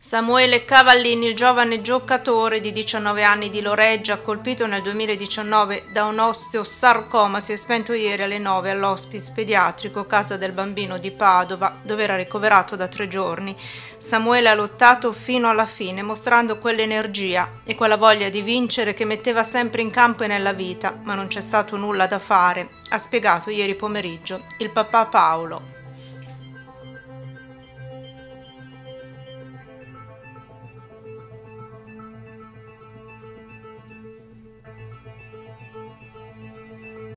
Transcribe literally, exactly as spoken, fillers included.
Samuele Cavallini, il giovane giocatore di diciannove anni di Loreggia, colpito nel duemiladiciannove da un osteosarcoma, si è spento ieri alle nove all'Hospice Pediatrico Casa del Bambino di Padova, dove era ricoverato da tre giorni. Samuele ha lottato fino alla fine, mostrando quell'energia e quella voglia di vincere che metteva sempre in campo e nella vita, ma non c'è stato nulla da fare, ha spiegato ieri pomeriggio il papà Paolo.